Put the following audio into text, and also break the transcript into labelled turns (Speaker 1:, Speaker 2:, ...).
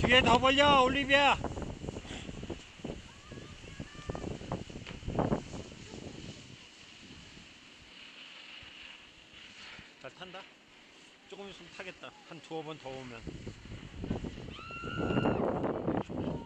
Speaker 1: 뒤에 더 벌려, 올리비아. 잘 탄다. 조금 있으면 타겠다. 한 두어 번 더 오면.